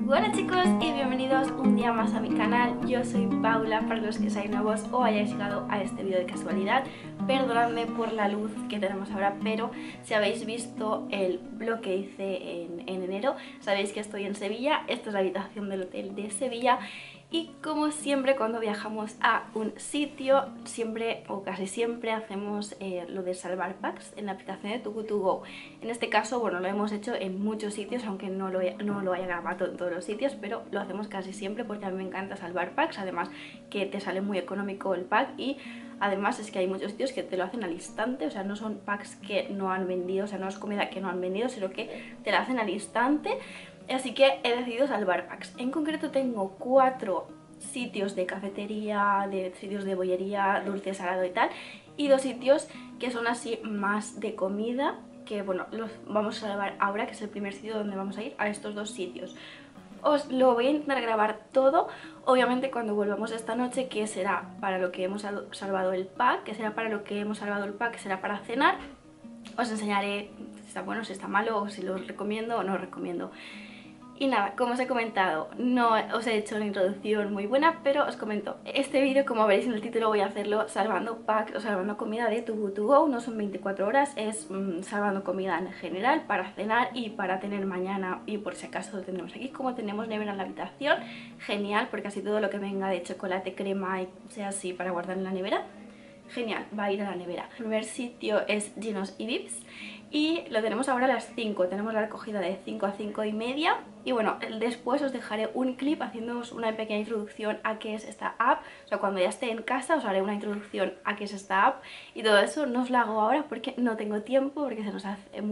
Hola chicos y bienvenidos un día más a mi canal. Yo soy Paula, para los que seáis nuevos o hayáis llegado a este vídeo de casualidad. Perdonadme por la luz que tenemos ahora, pero si habéis visto el vlog que hice en enero, sabéis que estoy en Sevilla. Esta es la habitación del hotel de Sevilla. Y como siempre cuando viajamos a un sitio, siempre o casi siempre hacemos lo de salvar packs en la aplicación de Too Good To Go. En este caso, bueno, lo hemos hecho en muchos sitios, aunque no lo haya grabado en todos los sitios, pero lo hacemos casi siempre porque a mí me encanta salvar packs. Además que te sale muy económico el pack y además es que hay muchos sitios que te lo hacen al instante. O sea, no son packs que no han vendido, o sea, no es comida que no han vendido, sino que te la hacen al instante. Así que he decidido salvar packs. En concreto tengo 4 sitios de cafetería, de sitios de bollería, dulce, salado y tal, y 2 sitios que son así más de comida, que bueno, los vamos a salvar ahora, que es el primer sitio donde vamos a ir, a estos 2 sitios. Os lo voy a intentar grabar todo, obviamente cuando volvamos esta noche, que será para lo que hemos salvado el pack, que será para lo que hemos salvado el pack, que será para cenar. Os enseñaré si está bueno, si está malo, o si lo recomiendo o no os recomiendo. Y nada, como os he comentado, no os he hecho una introducción muy buena, pero os comento, este vídeo, como veréis en el título, voy a hacerlo salvando packs o salvando comida de Too Good To Go. No son 24 horas, es salvando comida en general para cenar y para tener mañana, y por si acaso lo tendremos aquí. Como tenemos nevera en la habitación, genial, porque así todo lo que venga de chocolate, crema y sea así para guardar en la nevera, genial, va a ir a la nevera. El primer sitio es Ginos y Vips y lo tenemos ahora a las 5, tenemos la recogida de 5 a 5 y media. Y bueno, después os dejaré un clip haciéndoos una pequeña introducción a qué es esta app. O sea, cuando ya esté en casa os haré una introducción a qué es esta app. Y todo eso no os lo hago ahora porque no tengo tiempo, porque se nos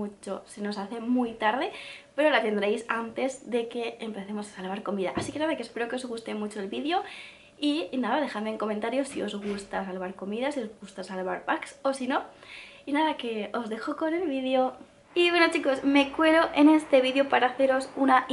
hace muy tarde. Pero la tendréis antes de que empecemos a salvar comida. Así que nada, que espero que os guste mucho el vídeo. Y nada, dejadme en comentarios si os gusta salvar comida, si os gusta salvar packs o si no. Y nada, que os dejo con el vídeo. Y bueno chicos, me cuelo en este vídeo para haceros una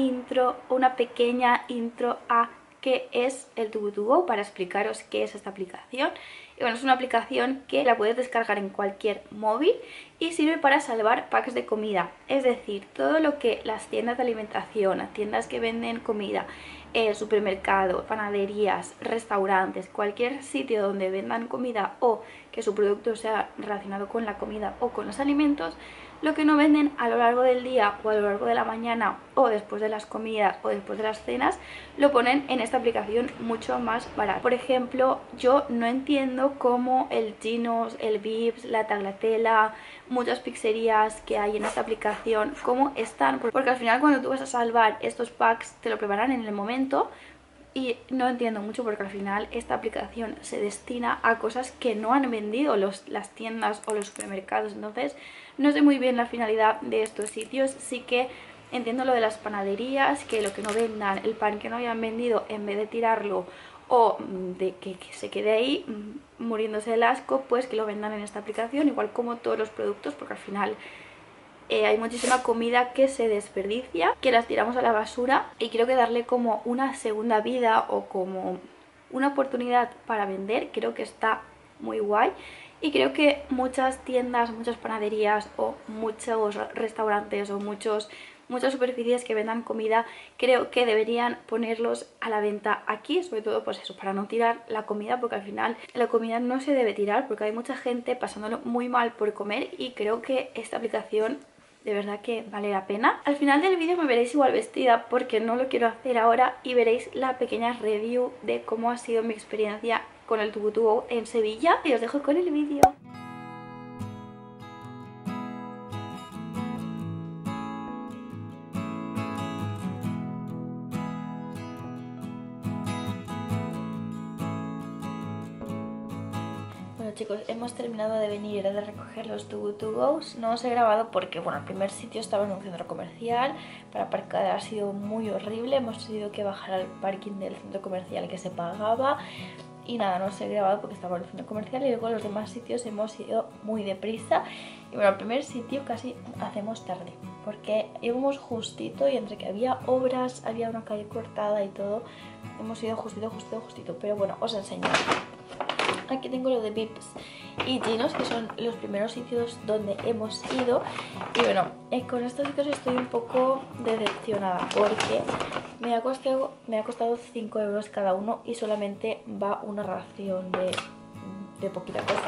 pequeña intro a qué es el Too Good To Go, para explicaros qué es esta aplicación. Y bueno, es una aplicación que la puedes descargar en cualquier móvil y sirve para salvar packs de comida. Es decir, todo lo que las tiendas de alimentación, las tiendas que venden comida, supermercados, panaderías, restaurantes, cualquier sitio donde vendan comida o que su producto sea relacionado con la comida o con los alimentos, lo que no venden a lo largo del día o a lo largo de la mañana o después de las comidas o después de las cenas, lo ponen en esta aplicación mucho más barato. Por ejemplo, yo no entiendo cómo el Ginos, el Vips, la Tagliatella, muchas pizzerías que hay en esta aplicación, cómo están, porque al final cuando tú vas a salvar estos packs te lo preparan en el momento. Y no entiendo mucho porque al final esta aplicación se destina a cosas que no han vendido las tiendas o los supermercados. Entonces no sé muy bien la finalidad de estos sitios. Sí que entiendo lo de las panaderías, que lo que no vendan, el pan que no hayan vendido, en vez de tirarlo o de que se quede ahí muriéndose el asco, pues que lo vendan en esta aplicación, igual como todos los productos, porque al final hay muchísima comida que se desperdicia, que las tiramos a la basura, y creo que darle como una segunda vida o como una oportunidad para vender, creo que está muy guay. Y creo que muchas tiendas, muchas panaderías o muchos restaurantes o muchas superficies que vendan comida, creo que deberían ponerlos a la venta aquí, sobre todo pues eso, para no tirar la comida, porque al final la comida no se debe tirar, porque hay mucha gente pasándolo muy mal por comer, y creo que esta aplicación de verdad que vale la pena. Al final del vídeo me veréis igual vestida porque no lo quiero hacer ahora, y veréis la pequeña review de cómo ha sido mi experiencia con el Too Good To Go en Sevilla, y os dejo con el vídeo. Bueno chicos, hemos terminado de venir de recoger los Too Good To Go. No os he grabado porque bueno, el primer sitio estaba en un centro comercial. Para aparcar ha sido muy horrible, hemos tenido que bajar al parking del centro comercial que se pagaba. Y nada, no os he grabado porque estaba en el centro comercial, y luego en los demás sitios hemos ido muy deprisa. Y bueno, el primer sitio casi hacemos tarde porque íbamos justito, y entre que había obras, había una calle cortada y todo, hemos ido justito. Pero bueno, os enseño. Aquí tengo lo de Vips y Ginos, que son los primeros sitios donde hemos ido. Y bueno, con estos sitios estoy un poco decepcionada porque me ha costado 5 euros cada uno y solamente va una ración de poquita cosa.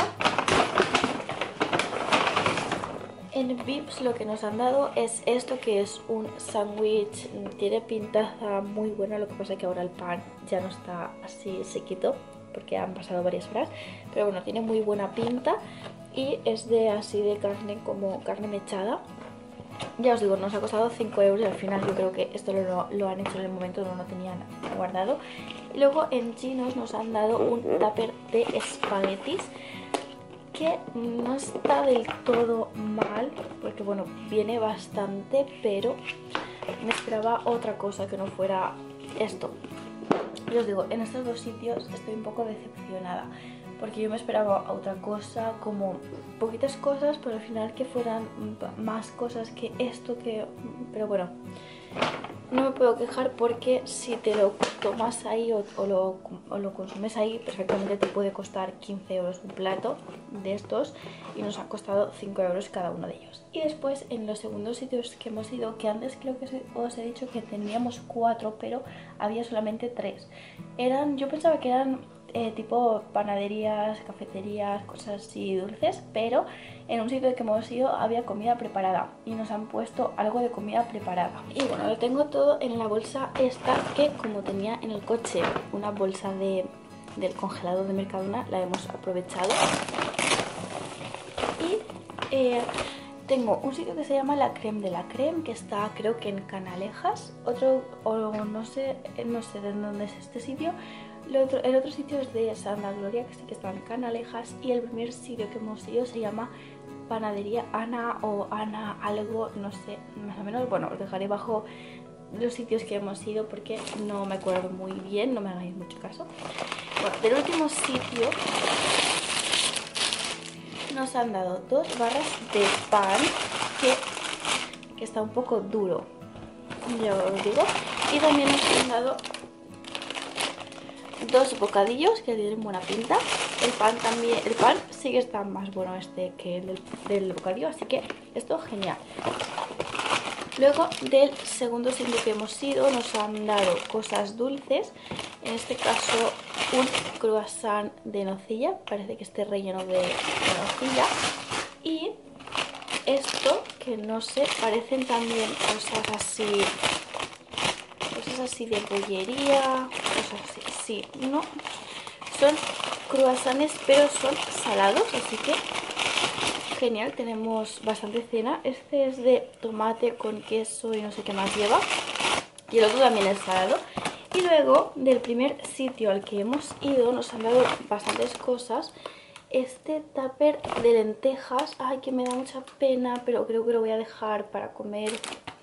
En Vips lo que nos han dado es esto, que es un sándwich, tiene pintaza muy buena, lo que pasa es que ahora el pan ya no está así sequito porque han pasado varias horas, pero bueno, tiene muy buena pinta y es de así de carne, como carne mechada. Ya os digo, nos ha costado 5 euros y al final yo creo que esto lo han hecho en el momento, no lo tenían guardado. Y luego en Chinos nos han dado un tupper de espaguetis, que no está del todo mal, porque bueno, viene bastante, pero me esperaba otra cosa que no fuera esto. Y os digo, en estos dos sitios estoy un poco decepcionada, porque yo me esperaba otra cosa, como poquitas cosas, pero al final que fueran más cosas que esto, pero bueno, no me puedo quejar porque si te lo tomas ahí o lo consumes ahí, perfectamente te puede costar 15 euros un plato de estos y nos ha costado 5 euros cada uno de ellos. Y después en los segundos sitios que hemos ido, que antes creo que os he dicho que teníamos 4, pero había solamente 3. Yo pensaba que eran tipo panaderías, cafeterías, cosas así dulces, pero en un sitio que hemos ido había comida preparada y nos han puesto algo de comida preparada. Y bueno, lo tengo todo en la bolsa esta, que como tenía en el coche una bolsa del congelador de Mercadona, la hemos aprovechado. Y tengo un sitio que se llama La Creme de la Creme, que está creo que en Canalejas, otro, o no sé de dónde es este sitio. El otro sitio es de Santa Gloria, que sí que está en Canalejas, y el primer sitio que hemos ido se llama Panadería Ana o Ana algo, no sé, más o menos. Bueno, os dejaré bajo los sitios que hemos ido porque no me acuerdo muy bien, no me hagáis mucho caso. Bueno, del último sitio nos han dado 2 barras de pan, que está un poco duro, ya os digo, y también nos han dado 2 bocadillos que tienen buena pinta. El pan también, el pan sí que está más bueno que el del bocadillo, así que esto genial. Luego del segundo sitio que hemos ido nos han dado cosas dulces, en este caso un croissant de nocilla, parece que esté relleno de nocilla, y esto que no sé, parecen también cosas así de bollería, cosas así, sí, no, son croissants pero son salados, así que genial, tenemos bastante cena. Este es de tomate con queso y no sé qué más lleva, y el otro también es salado. Y luego del primer sitio al que hemos ido nos han dado bastantes cosas. Este tupper de lentejas, ay, que me da mucha pena, pero creo que lo voy a dejar para comer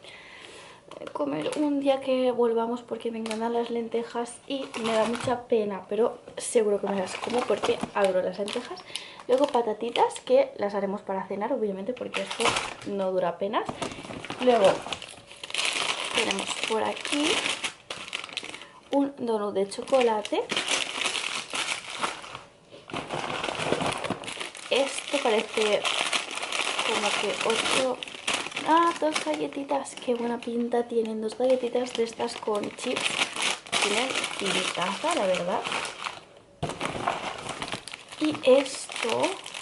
un día que volvamos, porque me encantan las lentejas y me da mucha pena, pero seguro que me las como porque adoro las lentejas. Luego patatitas, que las haremos para cenar, obviamente, porque esto no dura apenas. Luego tenemos por aquí un donut de chocolate. Esto parece como que 8... Ah, 2 galletitas, qué buena pinta tienen, 2 galletitas de estas con chips. Tienen pintaza, la verdad. Y esto...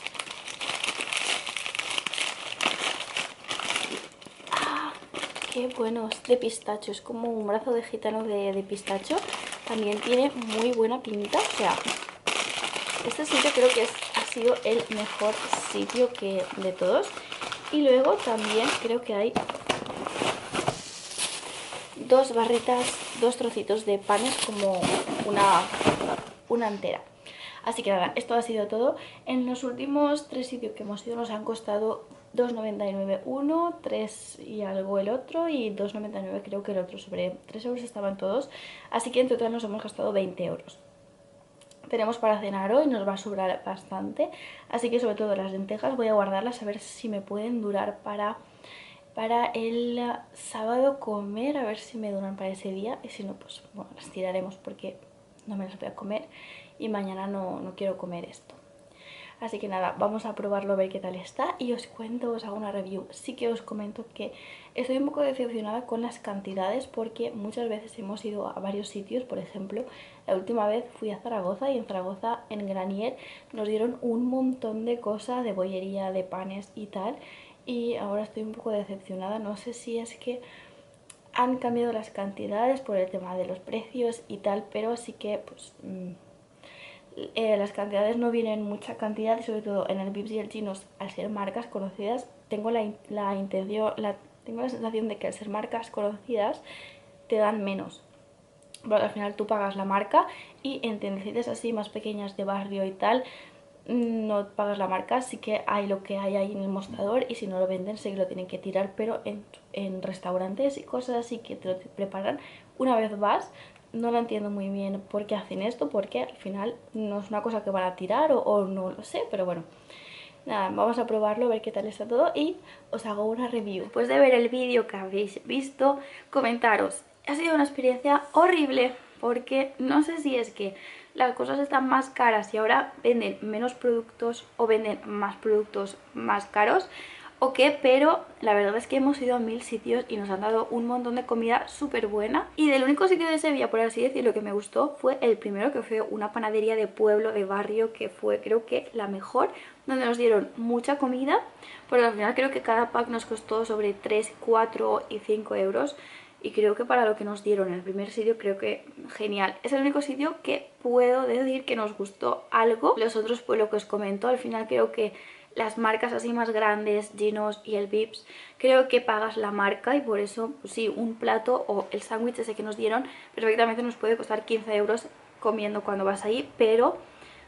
¡Ah! ¡Qué bueno! Es de pistacho, es como un brazo de gitano de pistacho. También tiene muy buena pinta, o sea... Este sitio creo que ha sido el mejor sitio de todos. Y luego también creo que hay 2 barritas, 2 trocitos de panes, como una entera. Así que nada, esto ha sido todo. En los últimos 3 sitios que hemos ido nos han costado 2,99 uno, 3 y algo el otro, y 2,99 creo que el otro. Sobre 3 euros estaban todos, así que en total nos hemos gastado 20 euros. Tenemos para cenar hoy, nos va a sobrar bastante, así que sobre todo las lentejas voy a guardarlas a ver si me pueden durar para el sábado comer, a ver si me duran para ese día, y si no, pues bueno, las tiraremos porque no me las voy a comer y mañana no quiero comer esto. Así que nada, vamos a probarlo a ver qué tal está y os cuento, os hago una review. Sí que os comento que estoy un poco decepcionada con las cantidades porque muchas veces hemos ido a varios sitios. Por ejemplo, la última vez fui a Zaragoza y en Zaragoza, en Granier, nos dieron un montón de cosas, de bollería, de panes y tal. Y ahora estoy un poco decepcionada, no sé si es que han cambiado las cantidades por el tema de los precios y tal, pero sí que pues las cantidades no vienen mucha cantidad y sobre todo en el Vips y el Chinos, al ser marcas conocidas, tengo tengo la sensación de que al ser marcas conocidas te dan menos. Porque al final tú pagas la marca y en tiendecitas así más pequeñas de barrio y tal no pagas la marca, sí que hay lo que hay ahí en el mostrador y si no lo venden sí que lo tienen que tirar, pero en restaurantes y cosas así que te lo preparan una vez vas. No lo entiendo muy bien por qué hacen esto, porque al final no es una cosa que van a tirar o no lo sé, pero bueno. Nada, vamos a probarlo, a ver qué tal está todo y os hago una review. Después de ver el vídeo que habéis visto, comentaros, ha sido una experiencia horrible porque no sé si es que las cosas están más caras y ahora venden menos productos o venden más productos más caros o qué, pero la verdad es que hemos ido a 1000 sitios y nos han dado un montón de comida súper buena. Y del único sitio de Sevilla, por así decirlo, que me gustó fue el primero, que fue una panadería de pueblo, de barrio, que fue creo que la mejor, donde nos dieron mucha comida, porque al final creo que cada pack nos costó sobre 3, 4 y 5 euros. Y creo que para lo que nos dieron en el primer sitio, creo que genial. Es el único sitio que puedo decir que nos gustó algo. Los otros, pues lo que os comento, al final creo que las marcas así más grandes, Ginos y el Vips, creo que pagas la marca y por eso, pues sí, un plato o el sándwich ese que nos dieron perfectamente nos puede costar 15 euros comiendo cuando vas ahí, pero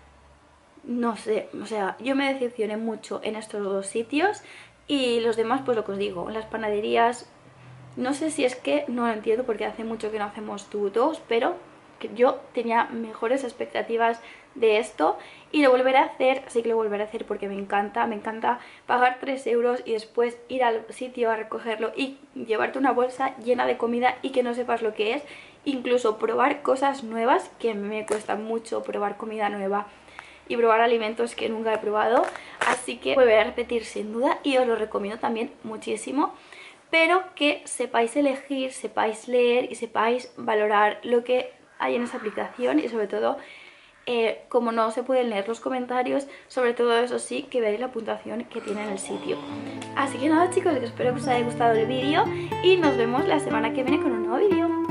no sé, o sea, yo me decepcioné mucho en estos dos sitios y los demás, pues lo que os digo, en las panaderías, no sé si es que no lo entiendo porque hace mucho que no hacemos dos, pero que yo tenía mejores expectativas de esto y lo volveré a hacer, sí que lo volveré a hacer porque me encanta pagar 3 euros y después ir al sitio a recogerlo y llevarte una bolsa llena de comida y que no sepas lo que es, incluso probar cosas nuevas, que me cuesta mucho probar comida nueva y probar alimentos que nunca he probado, así que volveré a repetir sin duda y os lo recomiendo también muchísimo. Pero que sepáis elegir, sepáis leer y sepáis valorar lo que hay en esa aplicación y sobre todo, como no se pueden leer los comentarios, sobre todo eso sí, que veáis la puntuación que tiene en el sitio. Así que nada chicos, espero que os haya gustado el vídeo y nos vemos la semana que viene con un nuevo vídeo.